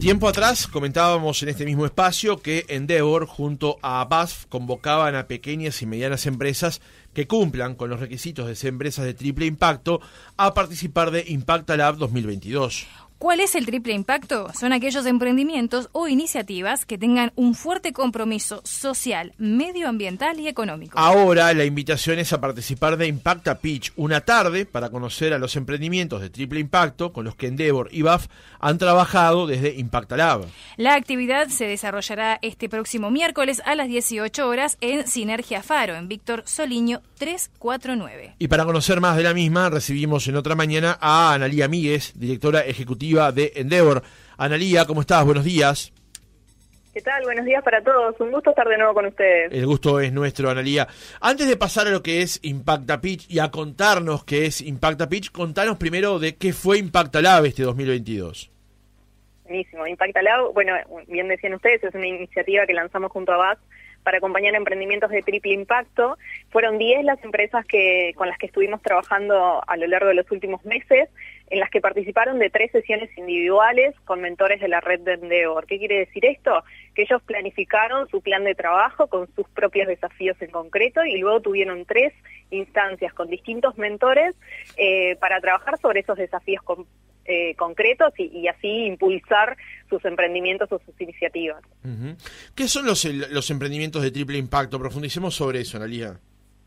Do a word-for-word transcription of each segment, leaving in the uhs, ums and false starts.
Tiempo atrás comentábamos en este mismo espacio que Endeavor junto a B A S F convocaban a pequeñas y medianas empresas que cumplan con los requisitos de ser empresas de triple impacto a participar de Impactalab dos mil veintidós. ¿Cuál es el triple impacto? Son aquellos emprendimientos o iniciativas que tengan un fuerte compromiso social, medioambiental y económico. Ahora la invitación es a participar de Impacta Pitch, una tarde para conocer a los emprendimientos de triple impacto con los que Endeavor y B A S F han trabajado desde Impactalab. La actividad se desarrollará este próximo miércoles a las dieciocho horas en Sinergia Faro, en Víctor Soliño trescientos cuarenta y nueve. Y para conocer más de la misma, recibimos en otra mañana a Analía Míguez, directora ejecutiva de Endeavor. Analía, ¿cómo estás? Buenos días. ¿Qué tal? Buenos días para todos. Un gusto estar de nuevo con ustedes. El gusto es nuestro, Analía. Antes de pasar a lo que es Impacta Pitch y a contarnos qué es Impacta Pitch, contanos primero de qué fue Impactalab este dos mil veintidós. Buenísimo. Impactalab, bueno, bien decían ustedes, es una iniciativa que lanzamos junto a B A S F para acompañar emprendimientos de triple impacto. Fueron diez las empresas que con las que estuvimos trabajando a lo largo de los últimos meses, en las que participaron de tres sesiones individuales con mentores de la red de Endeavor. ¿Qué quiere decir esto? Que ellos planificaron su plan de trabajo con sus propios desafíos en concreto y luego tuvieron tres instancias con distintos mentores eh, para trabajar sobre esos desafíos con, eh, concretos y, y así impulsar sus emprendimientos o sus iniciativas. Uh-huh. ¿Qué son los, los emprendimientos de triple impacto? Profundicemos sobre eso, Analía.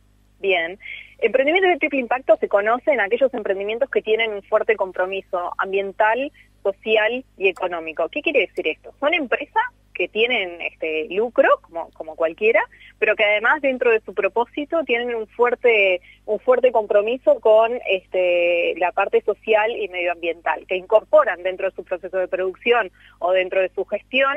Bien. Emprendimientos de triple impacto se conocen aquellos emprendimientos que tienen un fuerte compromiso ambiental, social y económico. ¿Qué quiere decir esto? Son empresas que tienen este lucro, como, como cualquiera, pero que además dentro de su propósito tienen un fuerte un fuerte compromiso con este la parte social y medioambiental, que incorporan dentro de su proceso de producción o dentro de su gestión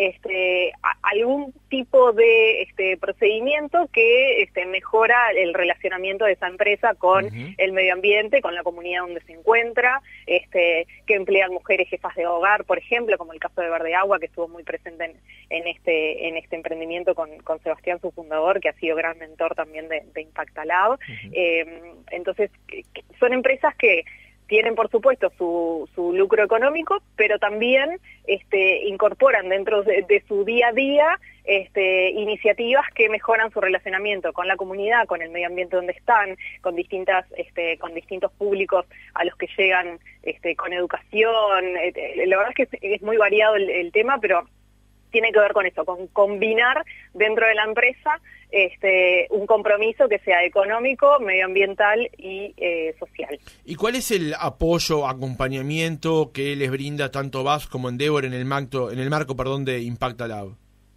este a, algún tipo de este procedimiento que este mejora el relacionamiento de esa empresa con uh-huh. el medio ambiente, con la comunidad donde se encuentra, este que emplean mujeres jefas de hogar, por ejemplo, como el caso de Verde Agua, que estuvo muy presente en, en este en este emprendimiento con, con Sebastián, su fundador, que ha sido gran mentor también de, de Impactalab. Uh-huh. eh, entonces, son empresas que tienen, por supuesto, su, su lucro económico, pero también este, incorporan dentro de, de su día a día este, iniciativas que mejoran su relacionamiento con la comunidad, con el medio ambiente donde están, con distintas, este, con distintos públicos a los que llegan este, con educación. Eh, la verdad es que es, es muy variado el, el tema, pero tiene que ver con eso, con combinar dentro de la empresa este, un compromiso que sea económico, medioambiental y eh, social. ¿Y cuál es el apoyo, acompañamiento que les brinda tanto B A S F como Endeavor en el marco, en el marco perdón, de Impactalab?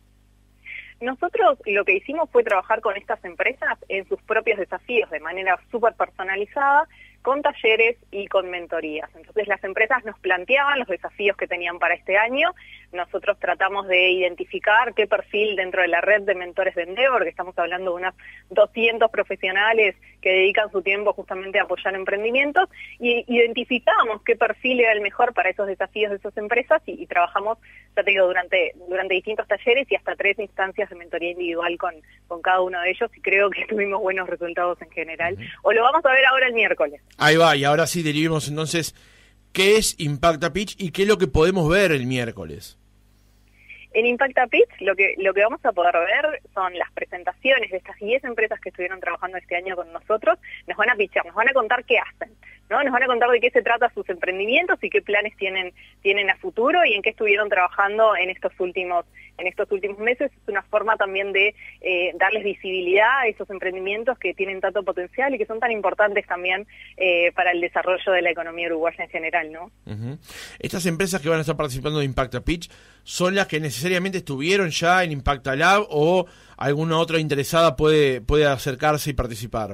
Nosotros lo que hicimos fue trabajar con estas empresas en sus propios desafíos de manera súper personalizada, con talleres y con mentorías. Entonces las empresas nos planteaban los desafíos que tenían para este año. Nosotros tratamos de identificar qué perfil dentro de la red de mentores de Endeavor, que estamos hablando de unos doscientos profesionales que dedican su tiempo justamente a apoyar emprendimientos, y identificamos qué perfil era el mejor para esos desafíos de esas empresas y, y trabajamos, ya te digo, durante, durante distintos talleres y hasta tres instancias de mentoría individual con, con cada uno de ellos, y creo que tuvimos buenos resultados en general. Uh-huh. O lo vamos a ver ahora el miércoles. Ahí va, y ahora sí derivemos entonces qué es Impacta Pitch y qué es lo que podemos ver el miércoles. En Impacta Pitch lo que lo que vamos a poder ver son las presentaciones de estas diez empresas que estuvieron trabajando este año con nosotros. Nos van a pitchar, nos van a contar qué hacen, ¿no? Nos van a contar de qué se trata sus emprendimientos y qué planes tienen tienen a futuro y en qué estuvieron trabajando en estos últimos en estos últimos meses. Es una forma también de eh, darles visibilidad a esos emprendimientos que tienen tanto potencial y que son tan importantes también eh, para el desarrollo de la economía uruguaya en general, ¿no? Uh-huh. Estas empresas que van a estar participando de Impacta Pitch son las que necesariamente estuvieron ya en Impactalab, o alguna otra interesada puede puede acercarse y participar.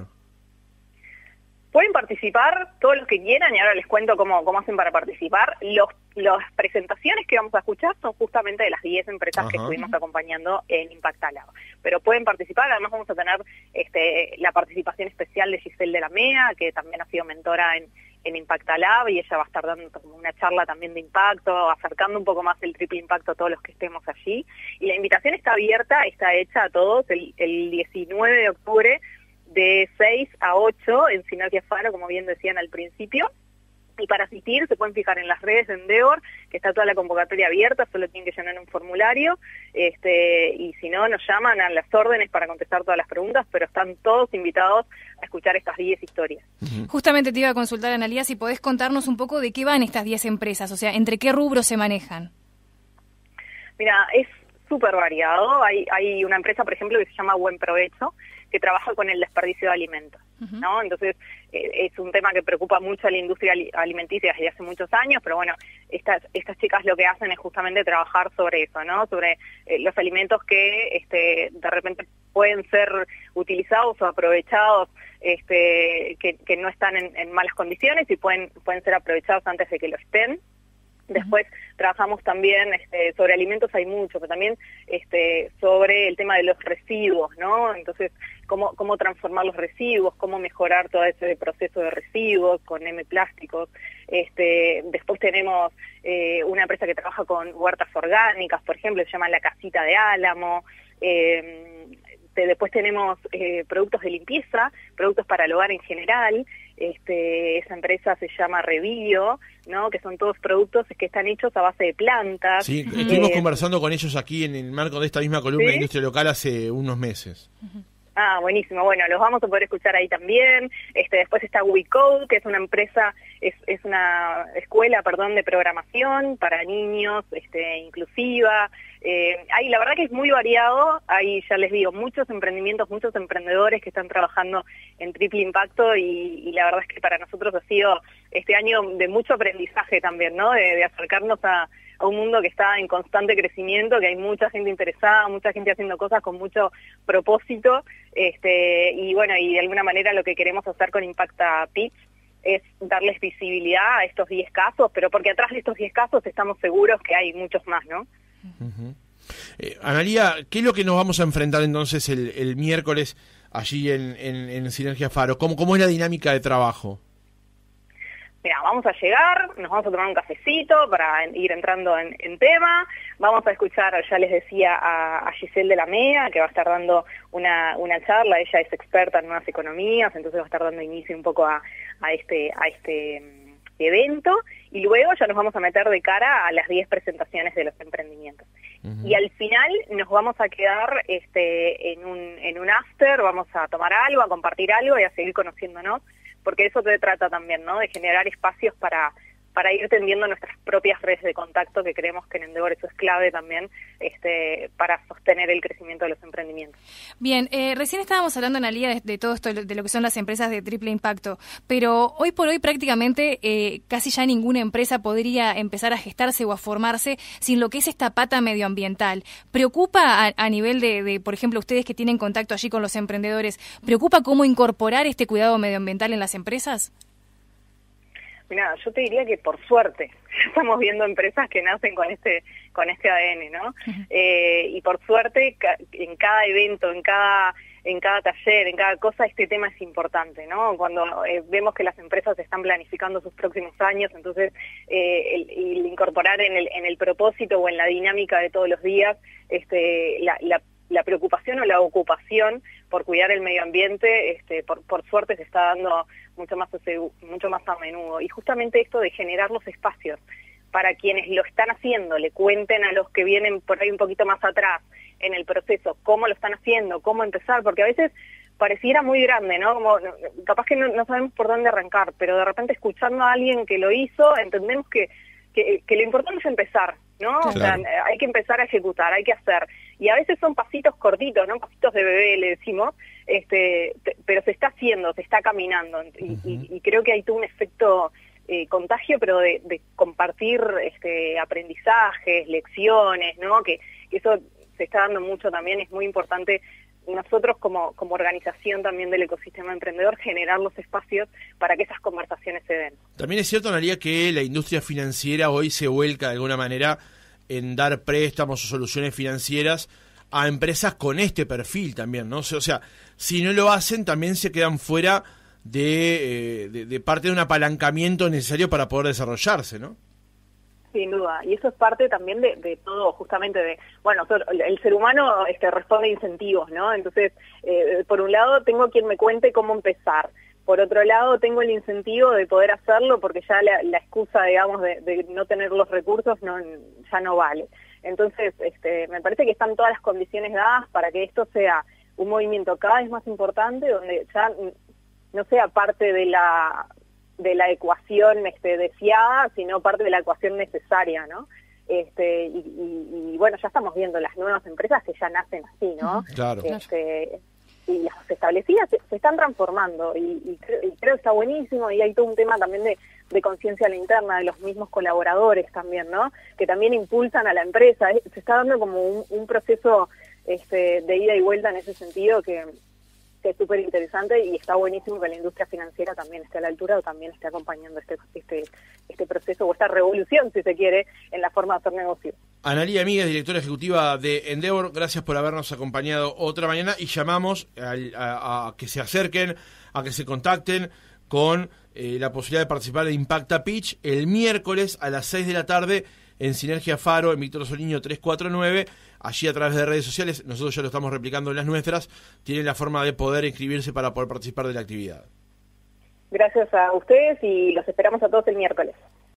Pueden participar todos los que quieran, y ahora les cuento cómo, cómo hacen para participar. Los, las presentaciones que vamos a escuchar son justamente de las diez empresas Ajá. que estuvimos acompañando en Impactalab. Pero pueden participar, además vamos a tener este, la participación especial de Giselle de la Mea, que también ha sido mentora en, en Impactalab, y ella va a estar dando como una charla también de impacto, acercando un poco más el triple impacto a todos los que estemos allí. Y la invitación está abierta, está hecha a todos el, el diecinueve de octubre, de seis a ocho en Sinergia Faro, como bien decían al principio. Y para asistir se pueden fijar en las redes de Endeavor, que está toda la convocatoria abierta, solo tienen que llenar un formulario, este, y si no, nos llaman a las órdenes para contestar todas las preguntas, pero están todos invitados a escuchar estas diez historias. Justamente te iba a consultar, Analía, si podés contarnos un poco de qué van estas diez empresas, o sea, entre qué rubros se manejan. Mira, es súper variado. Hay, hay una empresa, por ejemplo, que se llama Buen Provecho, que trabaja con el desperdicio de alimentos, uh-huh. ¿no? Entonces, eh, es un tema que preocupa mucho a la industria alimenticia desde hace muchos años, pero bueno, estas estas chicas lo que hacen es justamente trabajar sobre eso, ¿no? Sobre eh, los alimentos que este, de repente pueden ser utilizados o aprovechados, este, que, que no están en, en malas condiciones y pueden, pueden ser aprovechados antes de que lo estén. Después uh-huh. trabajamos también este, sobre alimentos, hay mucho, pero también este, sobre el tema de los residuos, ¿no? Entonces, cómo, cómo transformar los residuos, cómo mejorar todo ese proceso de residuos con M plásticos. Este, después tenemos eh, una empresa que trabaja con huertas orgánicas, por ejemplo, se llama La Casita de Álamo. Eh, Después tenemos eh, productos de limpieza, productos para el hogar en general. Este, esa empresa se llama Revio, ¿no? Que son todos productos que están hechos a base de plantas. Sí, estuvimos eh, conversando con ellos aquí en el marco de esta misma columna ¿sí? de Industria Local hace unos meses. Ah, buenísimo. Bueno, los vamos a poder escuchar ahí también. Este, después está WeCode, que es una empresa, es, es una escuela, perdón, de programación para niños, este, inclusiva. Eh, hay, la verdad que es muy variado. Hay, ya les digo, muchos emprendimientos, muchos emprendedores que están trabajando en triple impacto y, y la verdad es que para nosotros ha sido este año de mucho aprendizaje también, ¿no? De, de acercarnos a a un mundo que está en constante crecimiento, que hay mucha gente interesada, mucha gente haciendo cosas con mucho propósito, este, y bueno, y de alguna manera lo que queremos hacer con Impacta Pitch es darles visibilidad a estos diez casos, pero porque atrás de estos diez casos estamos seguros que hay muchos más, ¿no? Uh-huh. eh, Analía, ¿qué es lo que nos vamos a enfrentar entonces el, el miércoles allí en, en, en Sinergia Faro? ¿Cómo, ¿Cómo es la dinámica de trabajo? Mira, vamos a llegar, nos vamos a tomar un cafecito para ir entrando en, en tema, vamos a escuchar, ya les decía, a, a Giselle de la MEA, que va a estar dando una, una charla. Ella es experta en nuevas economías, entonces va a estar dando inicio un poco a, a este, a este evento, y luego ya nos vamos a meter de cara a las diez presentaciones de los emprendimientos. Uh-huh. Y al final nos vamos a quedar este, en, un, en un after, vamos a tomar algo, a compartir algo y a seguir conociéndonos, porque eso se trata también, ¿no? De generar espacios para, para ir tendiendo nuestras propias redes de contacto, que creemos que en Endeavor eso es clave también este, para sostener el crecimiento de los emprendimientos. Bien, eh, recién estábamos hablando, Analía, de, de todo esto, de lo que son las empresas de triple impacto, pero hoy por hoy prácticamente eh, casi ya ninguna empresa podría empezar a gestarse o a formarse sin lo que es esta pata medioambiental. ¿Preocupa a, a nivel de, de, por ejemplo, ustedes que tienen contacto allí con los emprendedores, preocupa cómo incorporar este cuidado medioambiental en las empresas? Mira, yo te diría que por suerte estamos viendo empresas que nacen con este con este A D N, ¿no? Uh-huh. Eh, y por suerte ca en cada evento, en cada en cada taller, en cada cosa, este tema es importante, ¿no? Cuando eh, vemos que las empresas están planificando sus próximos años, entonces eh, el, el incorporar en el en el propósito o en la dinámica de todos los días, este, la, la la preocupación o la ocupación por cuidar el medio ambiente, este, por, por suerte se está dando mucho más, mucho más a menudo. Y justamente esto de generar los espacios para quienes lo están haciendo, le cuenten a los que vienen por ahí un poquito más atrás en el proceso cómo lo están haciendo, cómo empezar, porque a veces pareciera muy grande, ¿no? Como capaz que no, no sabemos por dónde arrancar, pero de repente escuchando a alguien que lo hizo, entendemos que Que, que lo importante es empezar, ¿no? Claro. O sea, hay que empezar a ejecutar, hay que hacer. Y a veces son pasitos cortitos, ¿no? Pasitos de bebé, le decimos, este, pero se está haciendo, se está caminando. Y, uh-huh. y, y creo que hay todo un efecto eh, contagio, pero de, de compartir este, aprendizajes, lecciones, ¿no? Que, que eso se está dando mucho también, es muy importante. Nosotros como, como organización también del ecosistema emprendedor, generar los espacios para que esas conversaciones se den. También es cierto, Analía, que la industria financiera hoy se vuelca de alguna manera en dar préstamos o soluciones financieras a empresas con este perfil también, ¿no? O sea, si no lo hacen, también se quedan fuera de, eh, de, de parte de un apalancamiento necesario para poder desarrollarse, ¿no? Sin duda, y eso es parte también de, de todo, justamente de, bueno, el ser humano este, responde a incentivos, ¿no? Entonces, eh, por un lado, tengo quien me cuente cómo empezar, Por otro lado, tengo el incentivo de poder hacerlo porque ya la, la excusa, digamos, de, de no tener los recursos no, ya no vale. Entonces, este, me parece que están todas las condiciones dadas para que esto sea un movimiento cada vez más importante, donde ya no sea parte de la de la ecuación este, deseada, sino parte de la ecuación necesaria, ¿no? Este, y, y, y bueno, ya estamos viendo las nuevas empresas que ya nacen así, ¿no? Claro. Este, y las establecidas se, se están transformando y, y, creo, y creo que está buenísimo, y hay todo un tema también de, de conciencia a la interna de los mismos colaboradores también, ¿no? Que también impulsan a la empresa. Se está dando como un, un proceso este, de ida y vuelta en ese sentido que, que es súper interesante, y está buenísimo que la industria financiera también esté a la altura o también esté acompañando este, este, este proceso o esta revolución, si se quiere, en la forma de hacer negocios. Analía Míguez, directora ejecutiva de Endeavor, gracias por habernos acompañado otra mañana, y llamamos a, a, a que se acerquen, a que se contacten con eh, la posibilidad de participar de Impacta Pitch el miércoles a las seis de la tarde en Sinergia Faro, en Víctor Soliño trescientos cuarenta y nueve, allí a través de redes sociales. Nosotros ya lo estamos replicando en las nuestras. Tienen la forma de poder inscribirse para poder participar de la actividad. Gracias a ustedes y los esperamos a todos el miércoles.